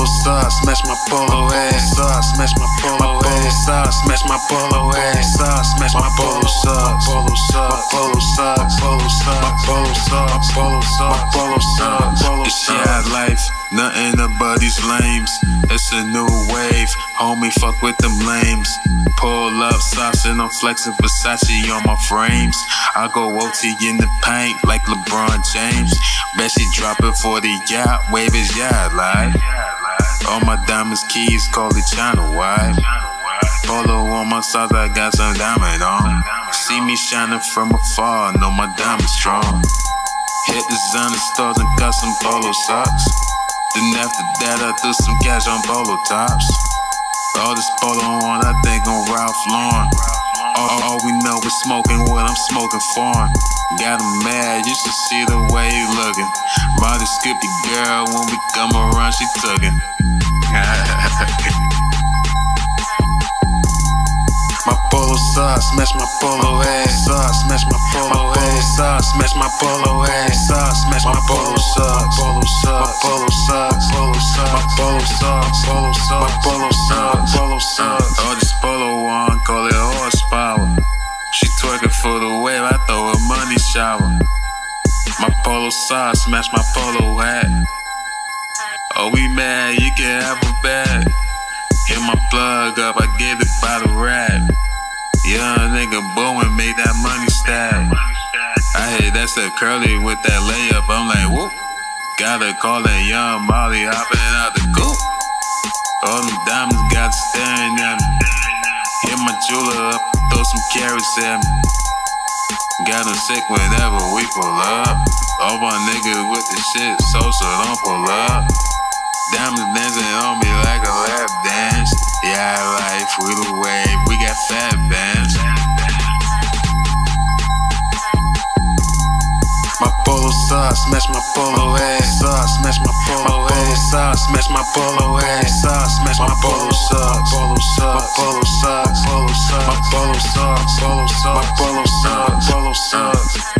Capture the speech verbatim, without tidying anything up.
socks, smash my polo head. Socks, smash my polo head. Socks, smash my polo head. Socks, smash my polo socks. Polo socks, polo socks, polo socks, polo socks, polo socks, polo socks, polo socks. This shit life, nothing but these lames. It's a new wave, homie, fuck with them lames. Pull up socks and I'm flexing Versace on my frames. I go O T in the paint like LeBron James. Bet she drop it for the yacht, wave his yacht like. All my diamonds keys, call it China wide. Polo on my socks, I got some diamond on. See me shining from afar, know my diamond strong. Hit designer stores and got some polo socks. Then after that I threw some cash on polo tops. All this polo on, I think on Ralph Lauren. All, all we know is smoking what I'm smoking foreign. Got him mad, you should see the way he looking. Ride the skippy girl, when we come around she tugging. My polo socks, smash my polo head. Socks, smash my polo head. Socks, smash my polo head. Socks, smash my polo socks. Polo socks, polo socks, polo socks, my polo socks, polo socks, my polo socks, polo socks. All this polo on, call it horsepower. She twerking for the wave, I throw a money shower. My polo socks, smash my polo hat. Oh, we mad, you can have a bag. Hit my plug up, I get it by the rap. Young nigga booming, make that money stack. I hit that step curly with that layup, I'm like, whoop. Gotta call that young Molly hopping out the coop. All them diamonds got staring at me. Hit my jeweler up, throw some carrots at me. Got them sick whenever we pull up. All my niggas with the shit, so so don't pull up. Diamonds dancing on me like a lap dance. Yeah, life, we the wave, we got fat bands. My polo socks, smash my polo head. Socks, smash my polo head. Socks, smash my polo head. Socks, smash my polo socks. Polo socks, polo socks, polo socks, my polo socks, polo socks, my polo socks, polo socks.